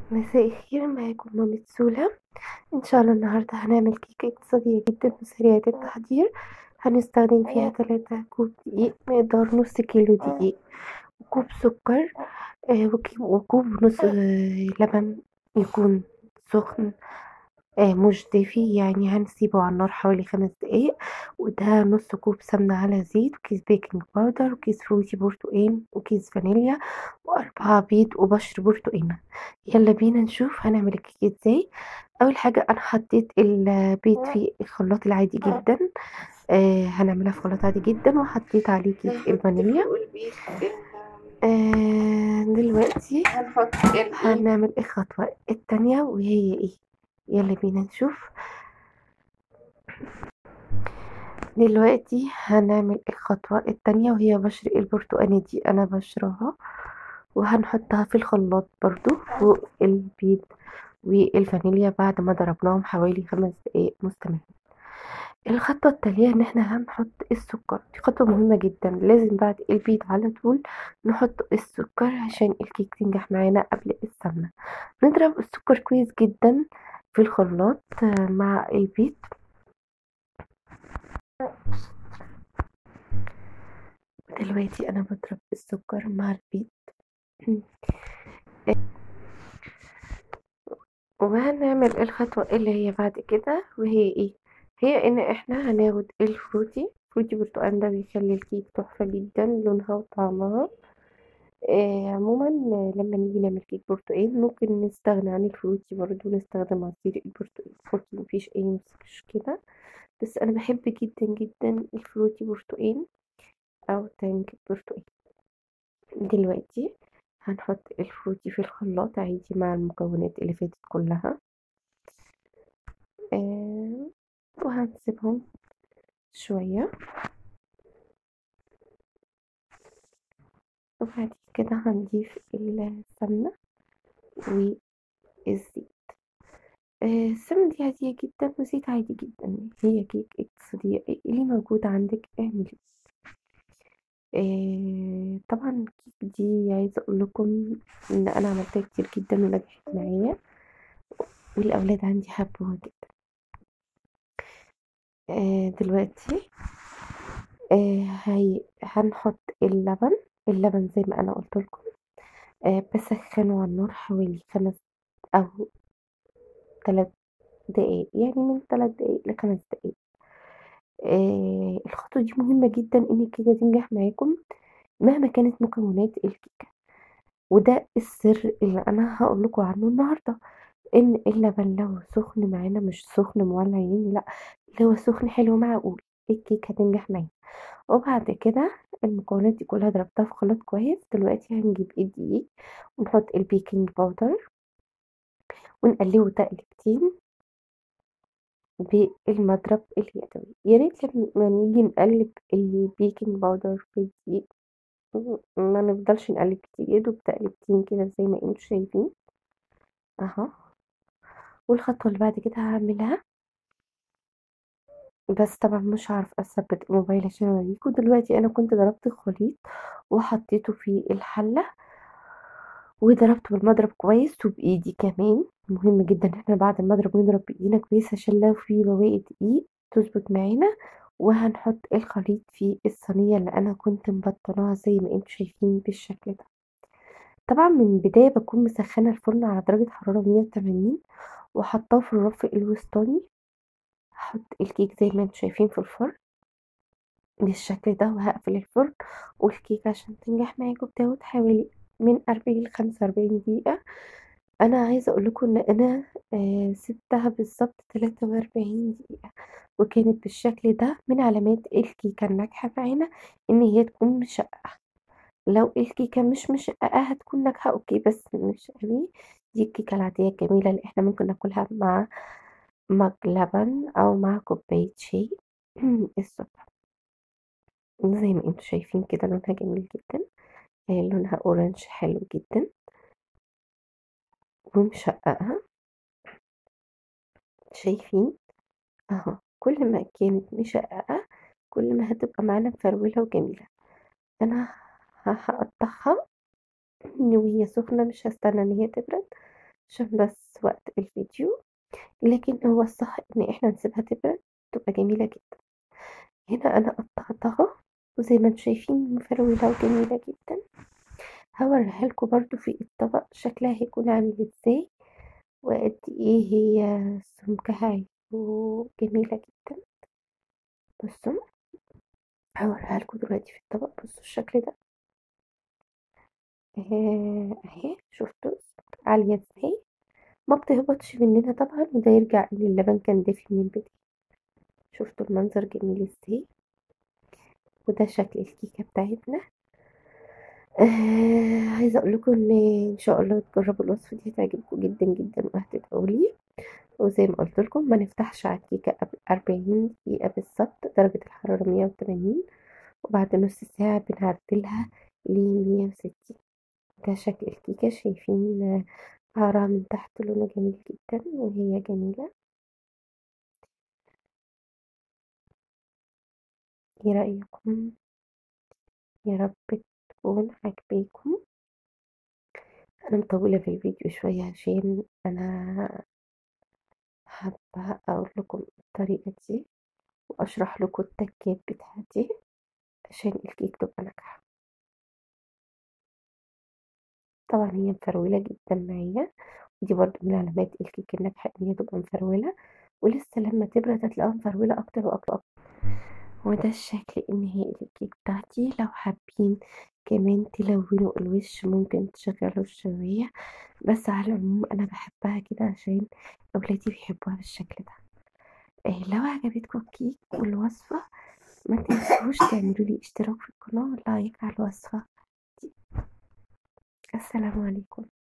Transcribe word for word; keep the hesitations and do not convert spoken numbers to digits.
مساء الخير، معاكم مامة سولا. إن شاء الله النهاردة هنعمل كيكة اقتصادية جدا وسريعة التحضير. هنستخدم فيها تلاتة كوب دقيق مقدار نص كيلو دقيق، وكوب سكر، آه وكي- وكوب ونص آه لبن يكون سخن، آه مش دافي، يعني هنسيبه على النار حوالي خمس دقايق. وده نص كوب سمنة على زيت، وكيس بيكنج باودر، وكيس فروتي برتقال، وكيس فانيليا، وأربعة بيض، وبشر برتقانة. يلا بينا نشوف هنعمل الكيكة ازاي. أول حاجة أنا حطيت البيض في الخلاط العادي جدا، آه هنعملها في خلاط عادي جدا، وحطيت عليه كيس الفانيليا. آه دلوقتي هنحط الايه هنعمل الخطوة التانية وهي ايه. يلا بينا نشوف. دلوقتي هنعمل الخطوة التانية وهي بشر البرتقانة دي أنا بشرها، وهنحطها في الخلاط برضو فوق البيض والفانيليا بعد ما ضربناهم حوالي خمس دقايق مستمرين. الخطوة التالية ان احنا هنحط السكر، دي خطوة مهمة جدا، لازم بعد البيض على طول نحط السكر عشان الكيك تنجح معانا قبل السمنة. نضرب السكر كويس جدا في الخلاط آه، مع البيض. دلوقتي انا بضرب السكر مع البيض وهنعمل الخطوة اللي هي بعد كده وهي ايه. هي ان احنا هناخد الفروتي فروتي برتقال، ده بيخلي الكيك تحفة جدا لونها وطعمها. آه عموما آه، لما نيجي نعمل كيك برتقال ممكن نستغنى عن الفروتي برضو، نستخدم عصير البرتقال فروتي، مفيش اي مشكلة. بس انا بحب جدا جدا الفروتي برتقال او تانج برتقال. دلوقتي هنحط الفروتي في الخلاط عادي مع المكونات اللي فاتت كلها، آه وهنسيبهم شوية. وبعد كده هنضيف السمنة والزيت. آه السمنة دي عادية جدا والزيت عادي جدا، هي كيك اقتصادية، اللي موجود عندك اعملي. آه طبعا الكيك دي عايزة اقول لكم ان انا عملتها كتير جدا ونجحت معايا، والاولاد عندي حبوها جدا. آه دلوقتي آه هي هنحط اللبن. اللبن زي ما انا قلت لكم، آه بسخنه على النار حوالي خمس او ثلاث دقايق، يعني من ثلاث دقايق لخمس دقايق. آه الخطوة دي مهمة جدا ان الكيكة تنجح معاكم مهما كانت مكونات الكيكة. وده السر اللي انا هقول لكم عنه النهارده، ان اللبن لو سخن معانا، مش سخن مولع يعني، لا، اللي هو سخن حلو معقول، الكيكة هتنجح معانا. وبعد كده المكونات دي كلها ضربتها في خلاط كويس. دلوقتي هنجيب الدقيق ونحط البيكنج باودر ونقلبه تقلبتين بالمضرب اليدوي. يا ريت لما نيجي نقلب البيكنج باودر في الدقيق ما نفضلش نقلب كتير، يا دوب تقلبتين كده زي ما انتوا شايفين اهو. والخطوة اللي بعد كده هعملها، بس طبعا مش هعرف اثبت الموبايل عشان اوريكم. دلوقتي انا كنت ضربت الخليط وحطيته في الحلة وضربته بالمضرب كويس وبايدي كمان. مهم جدا ان احنا بعد المضرب نضرب بايدينا كويس عشان لو في بواقي دقيق تظبط معانا. وهنحط الخليط في الصينية اللي انا كنت مبطناها زي ما انتوا شايفين بالشكل ده. طبعا من البداية بكون مسخنة الفرن على درجة حرارة مية وتمانين وحطاه في الرف الوسطاني. هحط الكيك زي ما انتوا شايفين في الفرن بالشكل ده، وهقفل الفرن. والكيكة عشان تنجح معاكم بتاخد حوالي من أربعين لخمسة وأربعين دقيقة. أنا عايزة أقول لكم إن أنا آه سبتها بالظبط تلاتة وأربعين دقيقة، وكانت بالشكل ده. من علامات الكيكة الناجحة معانا إن هي تكون مشققة. لو الكيكة مش مشققة هتكون ناجحة أوكي، بس مش قوي. دي الكيكة العادية الجميلة اللي احنا ممكن ناكلها مع مج لبن أو مع كوباية شاي الصبح. زي ما انتوا شايفين كده لونها جميل جدا، آه، لونها اورنج حلو جدا ومشققة. شايفين اهو، كل ما كانت مشققة كل ما هتبقى معانا مفرولة وجميلة. انا ه- هقطعها وهي سخنة، مش هستنى ان هي تبرد. عشان بس وقت الفيديو، لكن هو الصح إن إحنا نسيبها تبرد تبقى جميلة جدًا. هنا أنا قطّعتها وزي ما أنتم شايفين مفرولة وجميلة جدًا، هاوريها لكم برضه في الطبق شكلها هيكون عامل إزاي، وقد إيه هي سمكها هيكون جميلة جدًا. بصوا هاوريها لكم دلوقتي في الطبق، بصوا الشكل ده آآ أهي شُفتوا عالية إزاي، ما بتهبطش مننا طبعًا، وده يرجع إن اللبن كان دافي من البداية. شُفتوا المنظر جميل إزاي، وده شكل الكيكة بتاعتنا. آآ عايزة أقول لكم إن إن شاء الله تجربوا الوصفة دي هتعجبكم جدًا، جدًا وهتدعوا لي. وزي ما قُلت لكم ما نفتحش على الكيكة قبل أربعين دقيقة بالضبط، درجة الحرارة مية وتمانين، وبعد نُص ساعة بنعدلها لمية وستين. ده شكل الكيكة، شايفين قعرها من تحت لونه جميل جدًا وهي جميلة. إيه رأيكم؟ يا رب تكون عاجباكم. أنا مطوّلة في الفيديو شوية عشان أنا حابة أقول لكم الطريقة دي وأشرح لكم التكات بتاعتي عشان الكيك تبقى ناجحة. طبعًا هي مفرولة جدًا معايا، ودي برضه من علامات الكيك الناجحة إن هي تبقى مفرولة، ولسه لمّا تبرد هتلاقوها مفرولة أكتر وأكتر. وده الشكل النهائي للكيك بتاعتي. لو حابين كمان تلونوا الوش ممكن تشغلوا الشواية، بس على العموم أنا باحبها كده عشان أولادي بيحبوها بالشكل ده. آآ لو عجبتكم الكيك والوصفة ما تنسوش تعملوا لي اشتراك في القناة ولايك على الوصفة دي. السلام عليكم.